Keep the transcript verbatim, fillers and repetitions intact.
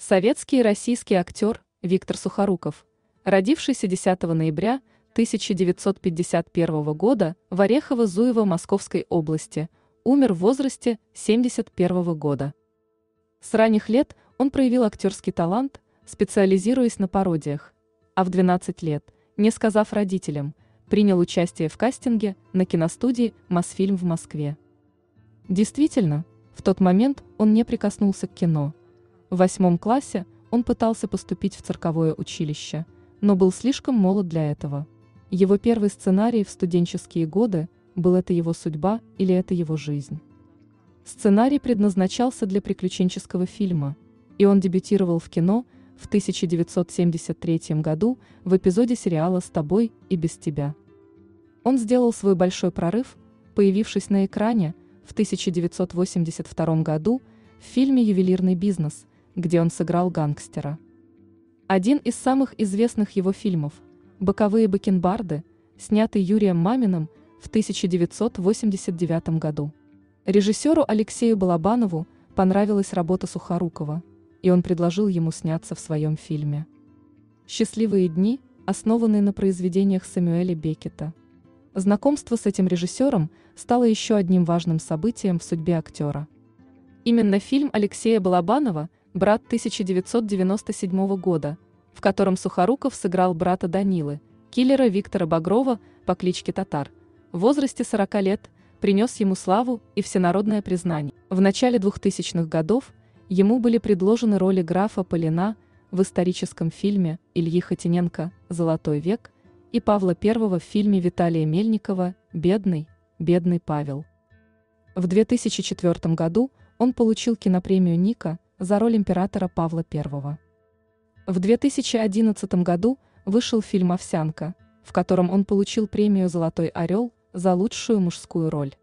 Советский и российский актер Виктор Сухоруков, родившийся десятого ноября тысяча девятьсот пятьдесят первого года в Орехово-Зуево Московской области, умер в возрасте семьдесят первого года. С ранних лет он проявил актерский талант, специализируясь на пародиях, а в двенадцать лет, не сказав родителям, принял участие в кастинге на киностудии «Мосфильм» в Москве. Действительно, в тот момент он не прикоснулся к кино. В восьмом классе он пытался поступить в цирковое училище, но был слишком молод для этого. Его первый сценарий в студенческие годы был «Это его судьба» или «Это его жизнь». Сценарий предназначался для приключенческого фильма, и он дебютировал в кино в тысяча девятьсот семьдесят третьем году в эпизоде сериала «С тобой и без тебя». Он сделал свой большой прорыв, появившись на экране в тысяча девятьсот восемьдесят втором году в фильме «Ювелирный бизнес», где он сыграл гангстера. Один из самых известных его фильмов «Боковые бакенбарды», снятый Юрием Маминым в тысяча девятьсот восемьдесят девятом году. Режиссеру Алексею Балабанову понравилась работа Сухорукова, и он предложил ему сняться в своем фильме. «Счастливые дни», основанный на произведениях Сэмюэля Беккета. Знакомство с этим режиссером стало еще одним важным событием в судьбе актера. Именно фильм Алексея Балабанова «Брат» тысяча девятьсот девяносто седьмого года, в котором Сухоруков сыграл брата Данилы, киллера Виктора Багрова по кличке Татар, в возрасте сорока лет, принес ему славу и всенародное признание. В начале двухтысячных годов ему были предложены роли графа Полина в историческом фильме Ильи Хотиненко «Золотой век» и Павла Первого в фильме Виталия Мельникова «Бедный, бедный Павел». В две тысячи четвёртом году он получил кинопремию Ника за роль императора Павла Первого. В две тысячи одиннадцатом году вышел фильм «Овсянка», в котором он получил премию «Золотой орел» за лучшую мужскую роль.